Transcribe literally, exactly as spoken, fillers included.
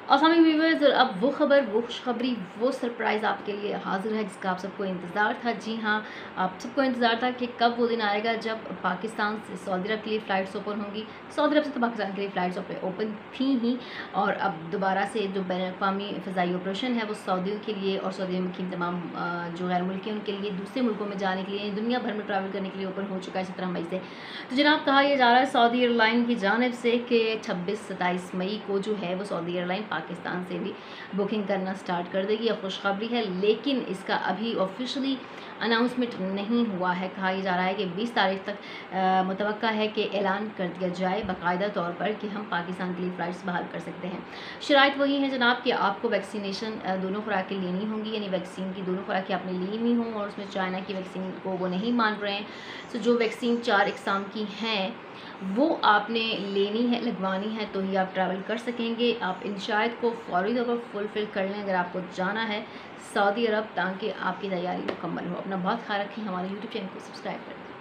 अस्सलाम व्यूवर्स, और अब वो खबर, वो खुशखबरी, वो सरप्राइज़ आपके लिए हाजिर है जिसका आप सबको इंतज़ार था। जी हाँ, आप सबको इंतज़ार था कि कब वो दिन आएगा जब पाकिस्तान से सऊदी अरब के लिए फ़्लाइट्स ओपन होंगी। सऊदी अरब से तो पाकिस्तान के लिए फ़्लाइट्स ओपन थी ही, और अब दोबारा से जो बैन अवी फ़िज़ाई ऑपरेशन है वो सऊदियों के लिए और सऊदी में मुकीम तमाम जो गैर मुल्की हैं उनके लिए दूसरे मुल्कों में जाने के लिए, दुनिया भर में ट्रैवल करने के लिए ओपन हो चुका है सत्रह मई से। तो जनाब, कहा यह जा रहा है सऊदी एयरलाइन की जानिब से कि छब्बीस सत्ताईस मई को जो है वो सऊदी एयरलाइन पाकिस्तान से भी बुकिंग करना स्टार्ट कर देगी। यह खुशखबरी है, लेकिन इसका अभी ऑफिशियली अनाउंसमेंट नहीं हुआ है। कहा यह जा रहा है कि बीस तारीख तक मुतवक्का है कि ऐलान कर दिया जाए बाकायदा तौर पर कि हम पाकिस्तान के लिए फ़्लाइट्स बहाल कर सकते हैं। शराइत वही है जनाब कि आपको वैक्सीनेशन दोनों खुराकें लेनी होंगी, यानी वैक्सीन की दोनों खुराकें आपने ली हुई हों, और उसमें चाइना की वैक्सीन को वो नहीं मान रहे हैं। तो जो वैक्सीन चार इकसाम की हैं वो आपने लेनी है, लगवानी है, तो ही आप ट्रैवल कर सकेंगे। आप इन शराइत को फौरी तौर पर फुलफ़िल कर लें अगर आपको जाना है सऊदी अरब, ताकि आपकी तैयारी मुकम्मल हो। अपना बहुत ख्याल रखें, हमारे यूट्यूब चैनल को सब्सक्राइब करें।